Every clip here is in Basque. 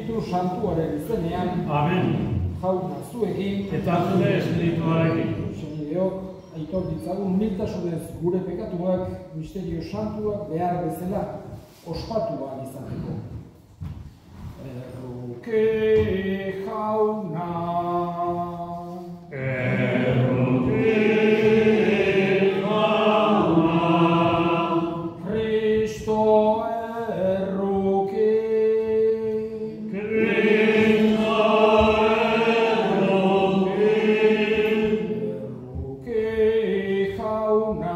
Espiritu Santuaren izenean. Amen. Jauna zuekin. Eta zure espirituarekin. Senideok, aitor ditzagun humiltasunez gure pekatuak, misterio santuak behar bezala ospatuan izateko. Erruke jauna. Erruke jauna. Kristo erruke. Kristo erruke. Erruke jauna.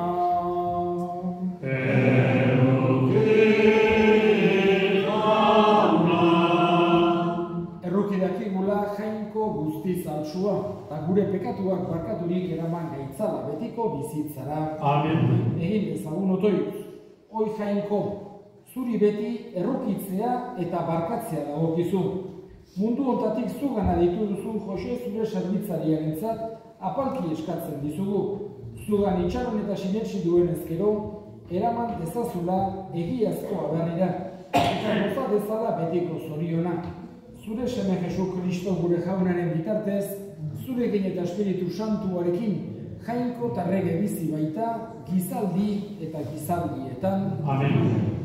Jainko guztiz altsua, eta gure pekatuak barkaturik eraman gaitzala betiko bizitzara. Amen. Egin dezagun otoitz, oi jainko, zuri beti errukitzea eta barkatzea dagokizu. Mundu hontatik zugana ditu duzun Jose zure zerbitzariarentzat apalki eskatzen dizugu. Zugan itxaron eta sinetsi duen ezkero, eraman dezazula egiazkoa berrira, eta goza dezala betiko zoriona. Zure seme Jesu Kristo gure jaunaren bitartez, zurekin eta Espiritu Santuarekin, jainko eta rege bizi baita, gizaldi eta gizaldietan. Amen.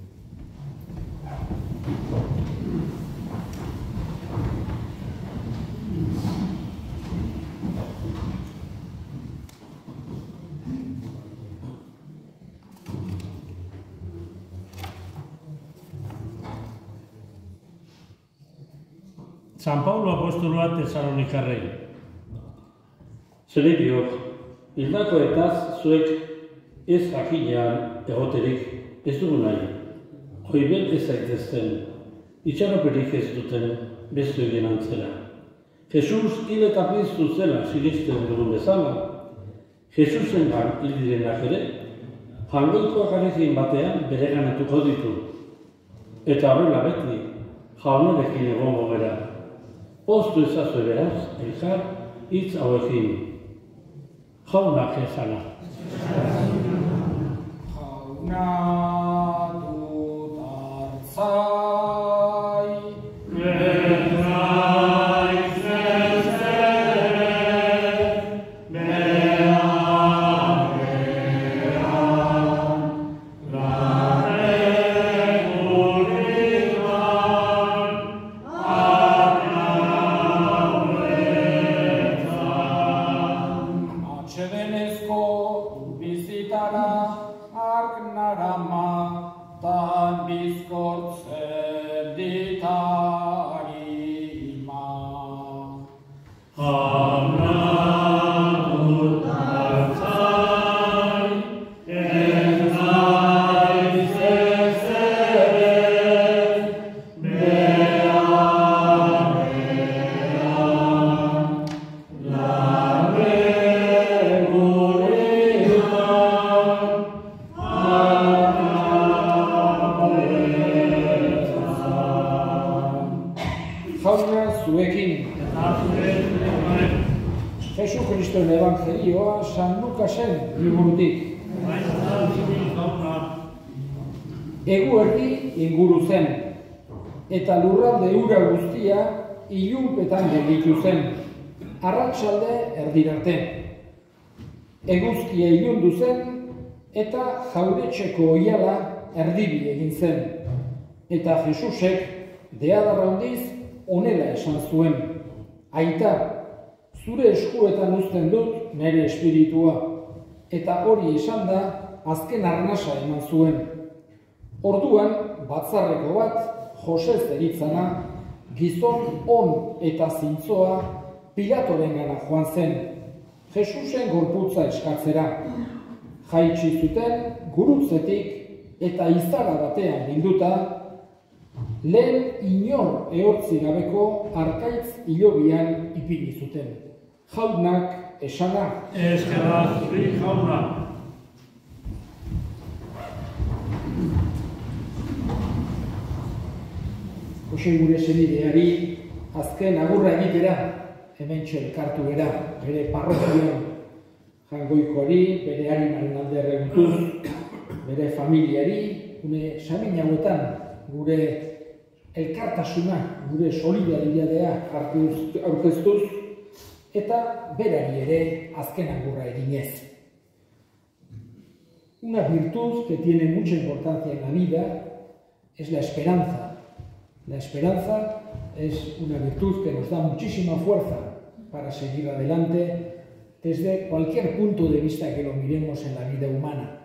San Paulo apostoloa Tesalonikarrei. Zeri diok, hildakoetaz zuek ez jakinean egoterik ez dugu nahi. Hoibel ez zaitezten, itxaroperik ez duten beste egin antzera. Jesus hil eta piztu zela sinisten dugun bezala, Jesusengan hil direnak ere, jangoikoak arekin batean bereganatuko ditu. Eta horrela beti, jaunarekin egongo gara. Poztu ezazue beraz, elkar, hitz hauekin. Jaunak ezana. Jauna dut hartzai. Berraiz ezer, beharrean, Jesu Kristoen Evangelioa San Lukasen liburutik. Eguerdi inguru zen, eta lurralde ura guztia ilunpetan gelditu zen, arratsalde erdirarte. Eguzkia ilundu zen, eta jauretxeko oihala erdibi egin zen. Eta Jesusek deadarra handiz honela esan zuen: Aita, zure eskuetan uzten dut nire espiritua. Eta hori esan da, azken arnasa eman zuen. Orduan, batzarreko bat, Jose zeritzana, gizon on eta zintzoa, Pilatorengana joan zen, Jesusen gorputza eskatzera. Jaitsi zuten gurutzetik eta izara batean bilduta, lehen inor ehortzi gabeko arkaitz hilobian ipini zuten. Jaunak esana. Eskerrak zuri jauna. Jose gure senideari azken agurra egitera, hementxe elkartu gera, bere parrokian, Jangoikoari, bere harimaren alde erregutuz, bere familiari, gure samin hauetan, gure elkartasuna, gure solidaritatea aurkeztuz, eta berari ere azken agurra eginez. Una virtud que tiene mucha importancia en la vida es la esperanza. La esperanza es una virtud que nos da muchísima fuerza para seguir adelante desde cualquier punto de vista que lo miremos en la vida humana,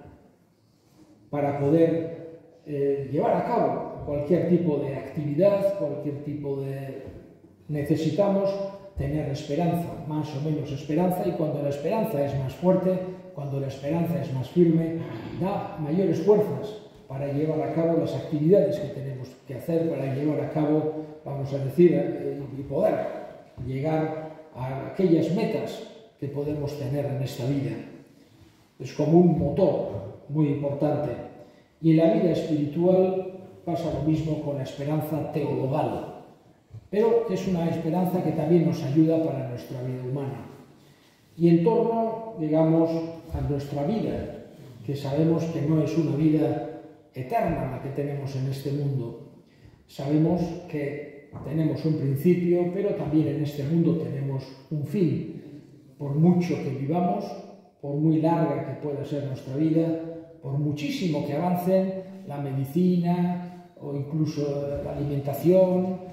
para poder llevar a cabo cualquier tipo de actividad, cualquier tipo de... Necesitamos tener esperanza, más o menos esperanza, y cuando la esperanza es más fuerte, cuando la esperanza es más firme, da mayores fuerzas para llevar a cabo las actividades que tenemos que hacer, para llevar a cabo, vamos a decir, y poder llegar a aquellas metas que podemos tener en esta vida. Es como un motor muy importante. Y en la vida espiritual pasa lo mismo con la esperanza teologal, pero es una esperanza que también nos ayuda para nuestra vida humana. Y en torno, digamos, a nuestra vida, que sabemos que no es una vida eterna la que tenemos en este mundo. Sabemos que tenemos un principio, pero también en este mundo tenemos un fin. Por mucho que vivamos, por muy larga que pueda ser nuestra vida, por muchísimo que avancen la medicina o incluso la alimentación,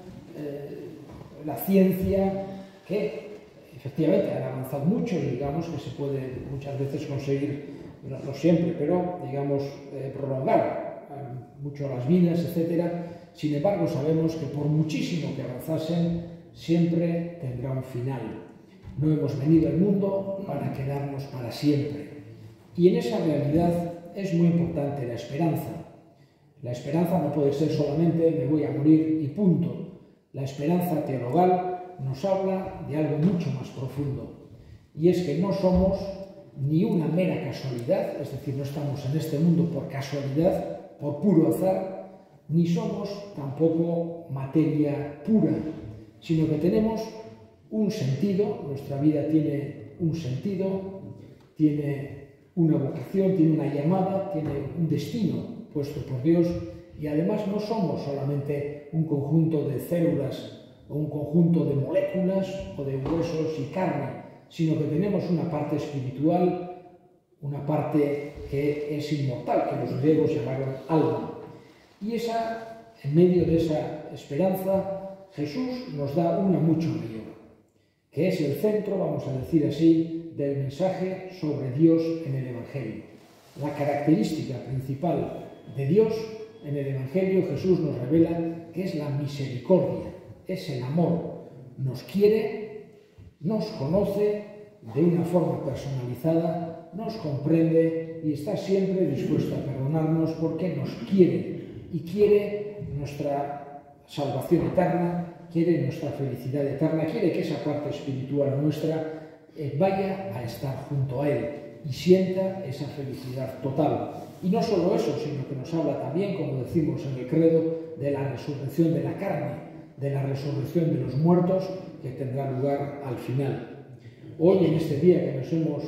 la ciencia, que efectivamente han avanzado mucho y digamos que se puede muchas veces conseguir, no siempre, pero digamos prolongar mucho las vidas, etc. Sin embargo, sabemos que por muchísimo que avanzasen, siempre tendrá un final. No hemos venido al mundo para quedarnos para siempre. Y en esa realidad es muy importante la esperanza. La esperanza no puede ser solamente me voy a morir y punto. La esperanza teologal nos habla de algo mucho más profundo. Y es que no somos ni una mera casualidad, es decir, no estamos en este mundo por casualidad, por puro azar, ni somos tampoco materia pura, sino que tenemos un sentido, nuestra vida tiene un sentido, tiene una vocación, tiene una llamada, tiene un destino puesto por Dios, y además no somos solamente un conjunto de células o un conjunto de moléculas o de huesos y carne, sino que tenemos una parte espiritual, una parte que es inmortal, que los griegos llamaron alma. Y en medio de esa esperanza, Jesús nos da una mucho mayor, que es el centro, vamos a decir así, del mensaje sobre Dios en el Evangelio. La característica principal de Dios en el Evangelio, Jesús nos revela que es la misericordia, es el amor. Nos quiere, nos conoce de una forma personalizada, nos comprende y está siempre dispuesto a perdonarnos porque nos quiere y quiere nuestra salvación eterna, quiere nuestra felicidad eterna, quiere que esa parte espiritual nuestra vaya a estar junto a Él y sienta esa felicidad total. Y no solo eso, sino que nos habla también, como decimos en el credo, de la resurrección de la carne, de la resurrección de los muertos que tendrá lugar al final. Hoy, en este día que nos hemos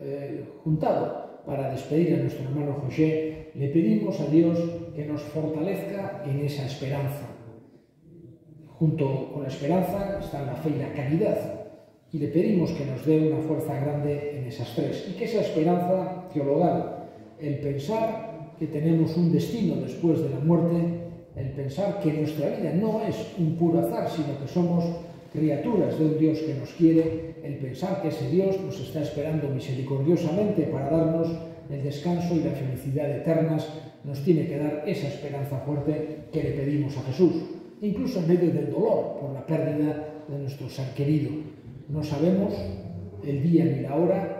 juntado para despedir a nuestro hermano José, le pedimos a Dios que nos fortalezca en esa esperanza. Junto con la esperanza está la fe y la caridad, y le pedimos que nos dé una fuerza grande en esas tres, y que esa esperanza teologal, el pensar que tenemos un destino después de la muerte, el pensar que nuestra vida no es un puro azar, sino que somos criaturas de un Dios que nos quiere, el pensar que ese Dios nos está esperando misericordiosamente para darnos el descanso y la felicidad eternas, nos tiene que dar esa esperanza fuerte que le pedimos a Jesús, incluso en medio del dolor por la pérdida de nuestro ser querido. No sabemos el día ni la hora,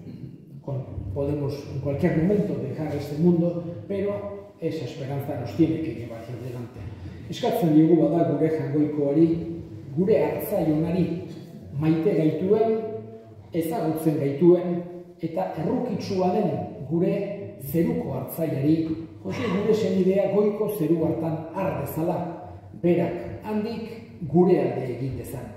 podemos en cualquier momento dejar este mundo, pero esa esperanza nos tiene que llevar hacia adelante. Eskatzen diogu bada gure jangoikoari, gure hartzaionari, maite gaituen, ezagutzen gaituen, eta errukitsua den gure zeruko hartzaiari, Jose gure senidea goiko zeru hartan har dezala, berak handik gure alde egin dezan.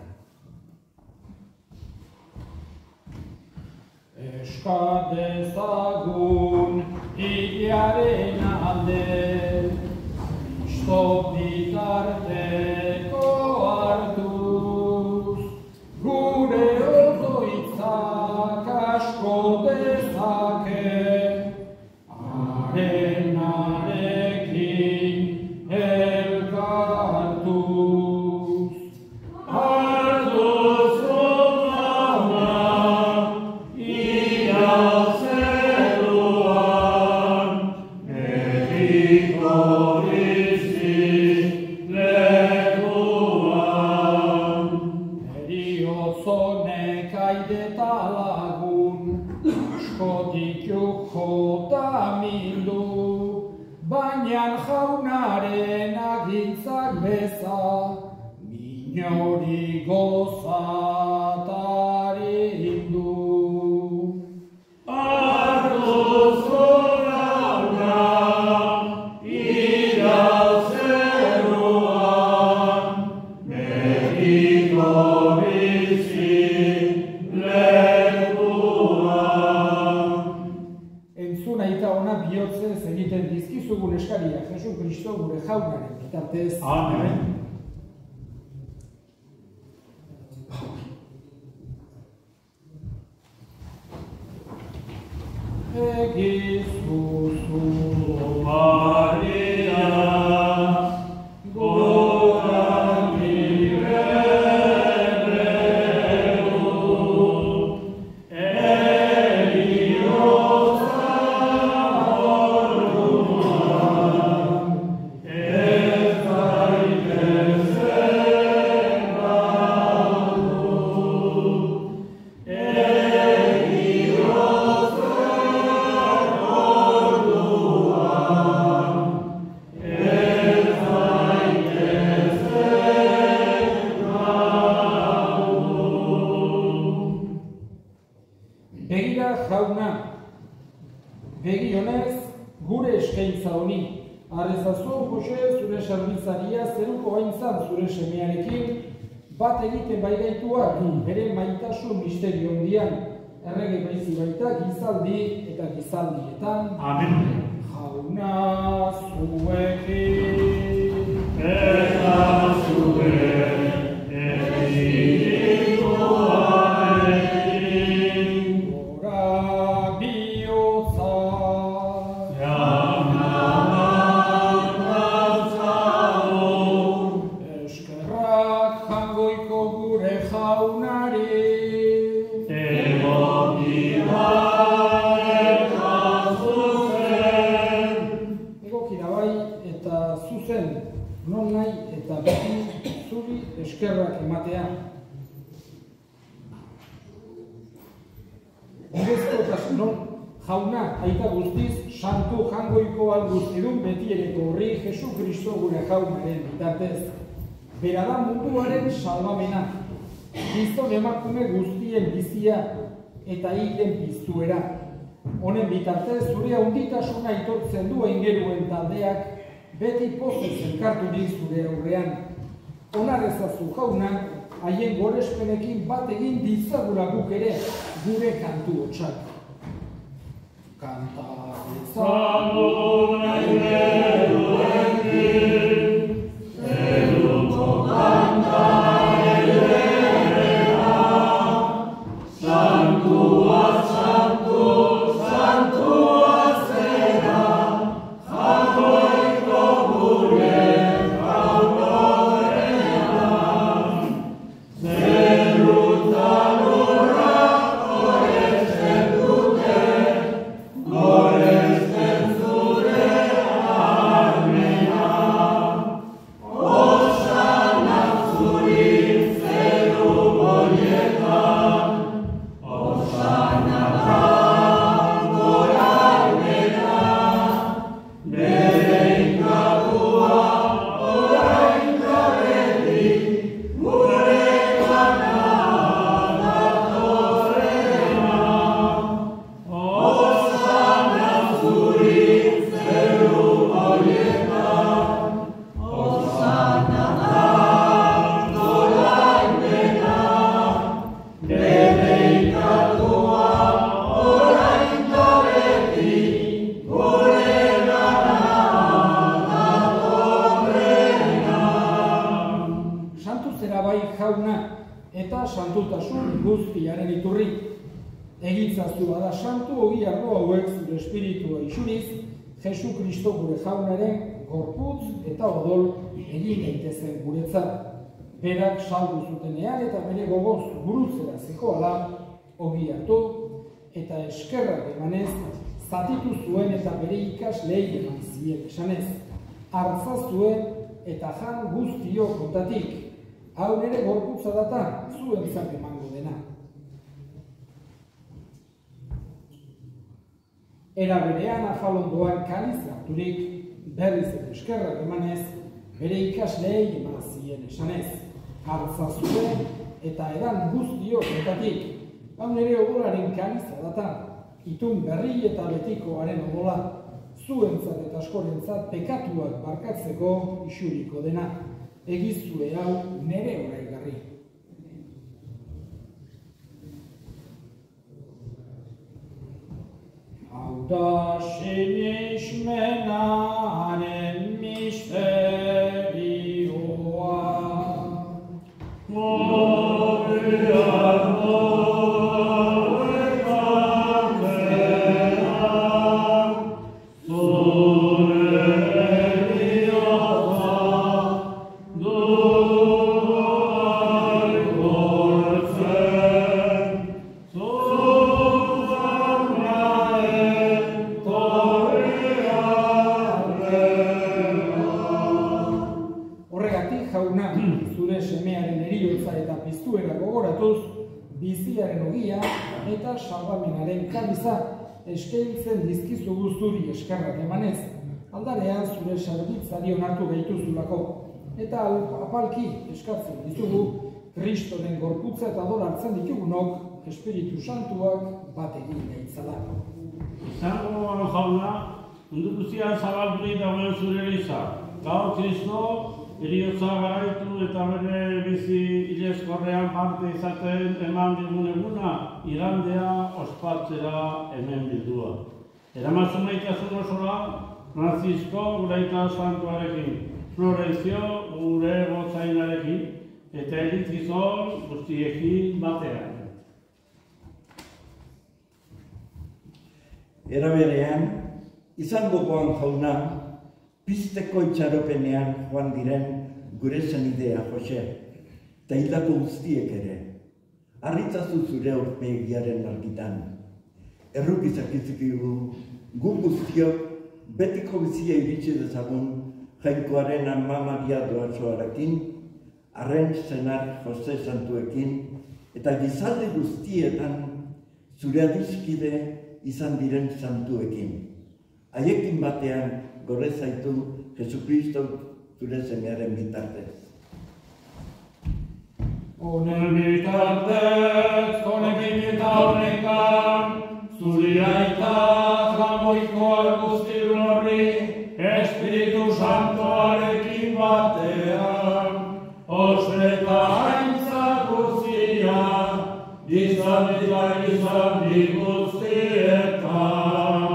Eska dezagun hilearen alde, stop bitarte agindu, baina jaunaren agintzak beza, minori gozatari hindu. Egiten dizkizugun eskaria Jesu Kristo gure jaunaren bitartez. Amen. Egizuzu Maria, gora Begira jauna, begi honez gure eskaintza honi. Arrezazu, Jose, zure zerbitzaria zeruko haintzan zure semearekin, bat egiten bairaituak bere maitasun misterio hondian, errege baizi baita gizaldi eta gizaldietan. Amen. Jauna zuekin. Eta zuen non nahi eta beti zuri eskerrak ematea. Bidezkotasunon jauna aita guztiz, santu jangoiko guztidun betiereko horri Jesu Kristo gure jaunaren bitartez. Bera da munduaren salbamena, gizon emakume guztien bizia eta hilen piztuera. Honen bitartez zure handitasuna aitortzen du aingeruen taldeak, beti pozez elkarturik zure aurrean. Onar ezazu jauna, haien gorespenekin bat egin ditzagula guk ere, gure kantu hotsak. Kanta ezagun aingeruekin, zeruko kanta elena, santua, santu, santua zera, jagoiko gure jaunarena, zerutan urrak goresten dute, goresten zure armena. Osana zuri zeru horietan, osana gorarmena, bere ingatua orain da beti, gure gana datorrena. Osana zuri zeru horietan, osana gorarmena, bere ingatua orain da beti, gure gana datorrena. Santu zera bai jauna eta santutasun guztiaren iturri. Egitzazu bada santu ogi ardo hauek zure espiritua isuriz, Jesu Kristo gure jaunaren gorputz eta odol egin daitezen guretzat. Berak saldu zutenean eta bere gogoz burutzera zekoala ogi hartu eta eskerrak emanez zatitu zuen eta bere ikaslei eman zien esanez. Hartza zuen eta jan guztiok kontatik. Hau nere gorputza data zuentzat emango dena. Era berean afalondoan kaliz harturik, berriz eta eskerrak emanez, bere ikasleei eman zien esanez. Hartza zuen eta edan guztiok etatik, hau nire odolaren kaliza data, itun berri eta betikoaren odola, zuentzat eta askorentzat pekatuak barkatzeko isuriko dena, egizue hau nire oraigarri. Hau da sinismenaren misterioa. Jauna, zure semearen heriotza eta piztuera gogoratuz, biziaren ogia eta salbamenaren kaliza eskaintzen dizkizugu zuri eskerrak emanez, aldarean zure zerbitzari onartu gaituzulako, eta apalki eskatzen dizugu Kristoren gorputza eta dora hartzen ditugunok Espiritu Santuak bat egin gaitzala. Izango jauna, mundu guztian zabaldurik dagoen zure eliza, gaur Kristo heriotza garaitu eta bere bizi hilezkorrean parte izaten eman digun eguna, igandea ospatzera hemen bildua. Eramazu maitasun osora, Francisco gure aita santuarekin, Florencio gure gotzainarekin, eta eritizon guztiekin batean. Era berean, izango goan jauna, pizteko itxaropenean joan diren gure zenidea, Jose, eta hildako guztiek ere. Harritzazu zure aurpegiaren argitan. Errukizak izikigu, gu guztiok betiko bizia iritsi dezagun Jainkoaren Ama Maria doatxoarekin, arren senar Jose Santuekin, eta gizalde guztietan zure adiskide izan diren santuekin. Haiekin batean gorre zaitu Jesukristo zure semearen bitartez. Honen bitartez, honekin eta honekan, zuri aita jamoikoa guztirun horri, Espiritu Santoarekin batean, osreta haintza guztia, izan eta izan guztietan.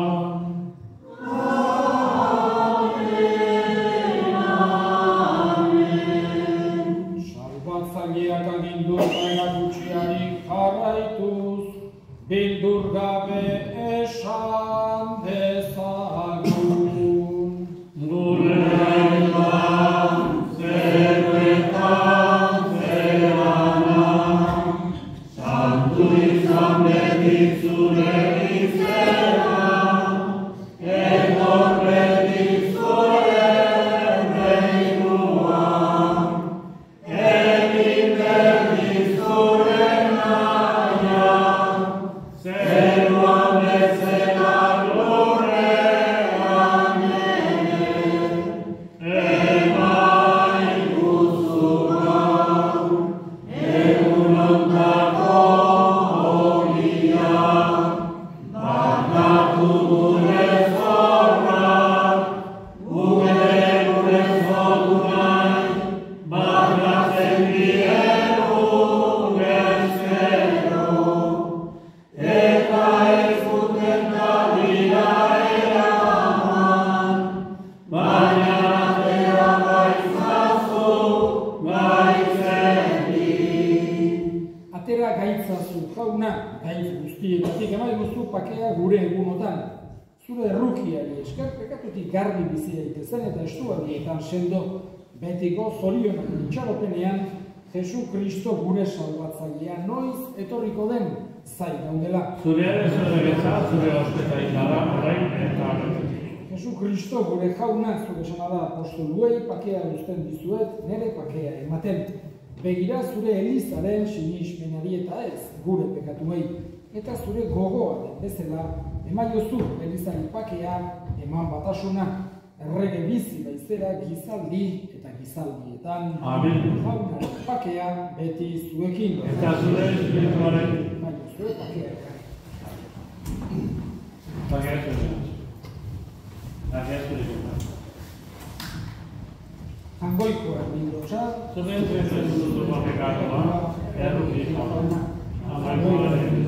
Salbatzaileak agindu baina gutxiarik jarraituz, bildur gabe esan dezagun. Gure aitan, zeruetan, zerana, santu izan beti zure izena, etor beti zure reinuan, egin beti zure naia, zeruan bezala lurrean ere, emain guzu gaur, egun ontako horia, barkatu gure zorrak, gure zoru nahi, barkatzen diegun ezkero, eta ez duten kadira eraman, baina atera gaitzazu, gaitzendi. Atera gaitzazu jauna, gaitz guztietatik eman duzu pakea gure egunotan. Zure errukiari esker pekatutik garbi bizi daitezen eta estualdietan sendo, betiko zorionak itxaropenean, Jesu Kristo gure salbatzailea noiz etorriko den zai gaudela. Zure ere zure betza, zure ospeta izara, orain eta horretik. Jesu Kristo gure jauna zure esana da apostoluei pakea uzten dizuet, nire pakea ematen. Begira zure elizaren sinismenari eta ez gure pekatuei, eta zure gogoa den bezala Emaiozu Eliza ipakea, eman batasuna, errege bizi baizera gizaldi eta gizaldietan. Amen. Jaunaren ipakea beti zuekin. Eta zure espirituaren. Emaiozu ipakea. Hangoikoa bildosa. Zure espirituaren pekatoa, errukiko. Hangoikoaren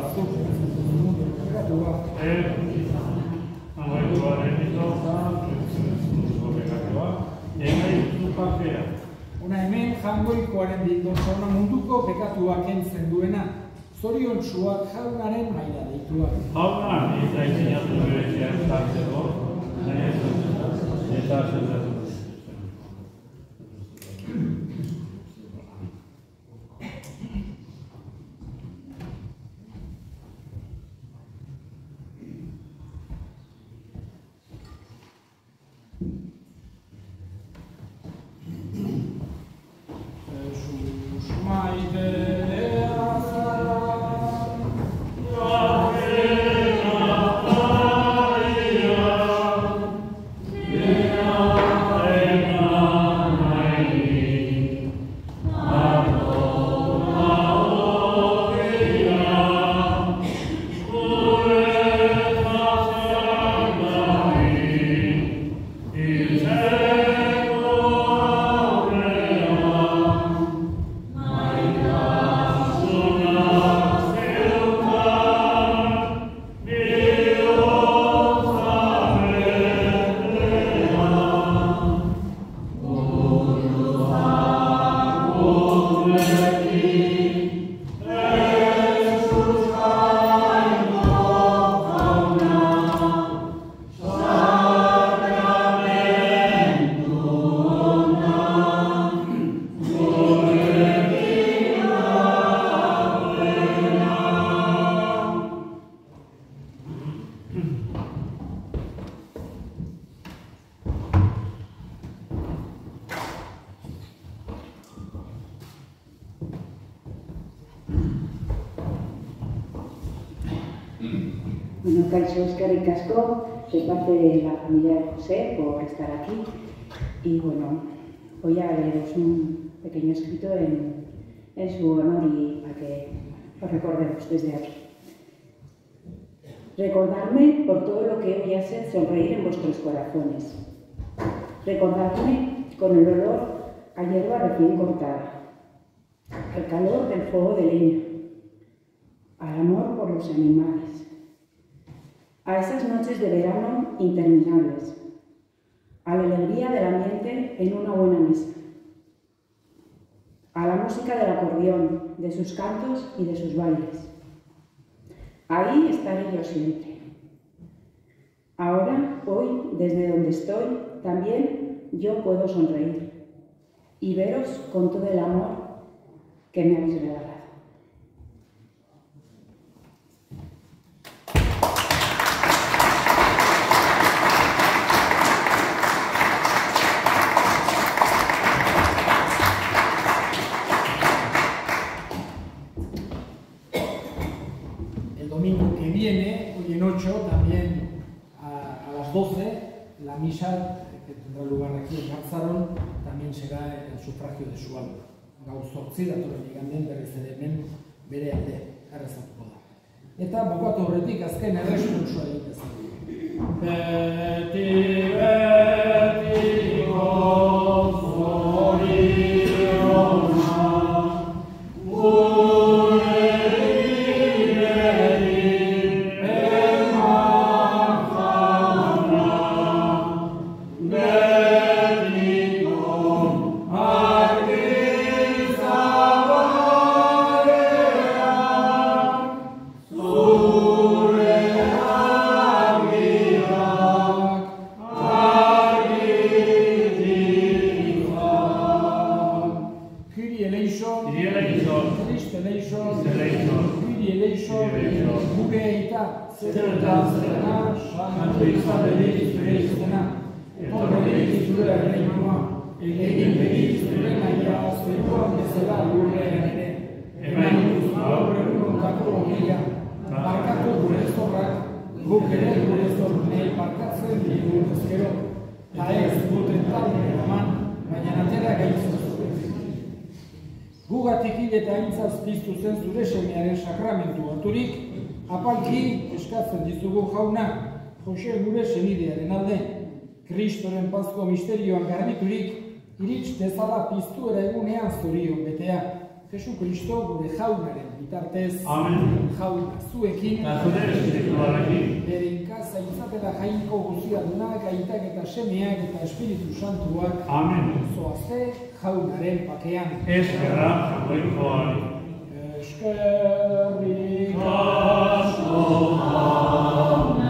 Ona hemen jangoikoaren bildosa, ona munduko pekatua kentzen duena, zoriontsuak jaunaren maila deituak. Jauna, eta izinatu bereziak zartzeko, eta zentratu. Bueno, Caixo, eskerrik asko, soy parte de la familia de José por estar aquí. Y bueno, voy a leeros un pequeño escrito en su honor y para que os recordemos desde aquí. Recordadme por todo lo que hoy hace sonreír en vuestros corazones. Recordadme con el olor a hierba recién cortada, al calor del fuego de leña, al amor por los animales, a esas noches de verano interminables, a la alegría del ambiente en una buena mesa, a la música del acordeón, de sus cantos y de sus bailes. Ahí estaré yo siempre. Ahora, hoy, desde donde estoy, también yo puedo sonreír y veros con todo el amor que me habéis regalado. El domingo que viene, hoy en 8, también a las 12, la misa que tendrá lugar aquí en Garzaron también será el sufragio de su alma. Gaur 8 datorren igandean berriz ere hemen bere alde errezatuko da. Eta bukatu horretik azken erresponsua egin dezagun. Beti, Guk ere gure zornei barkatzen ditugu ezkero, eta ez guten talde eman, baina atera gaitzuz. Gugatik hil eta aintzaz piztu zen zure semearen sakramentu harturik, apalki eskatzen dizugu jauna, Jose gure senidearen alde, Kristoren Pasko misterioan garbiturik, irits dezala piztuera egunean zorion betea. Jesu Kristo gure jaunaren bitartez, Amen. jauna zuekin, Eta zure espirituarekin. beren kaza izatela jainko guziadunak, aitak eta semeak eta Espiritu Santuak, Amen. zoazte jaunaren pakean. Eskerra jagoikoari. Eskerrik asko.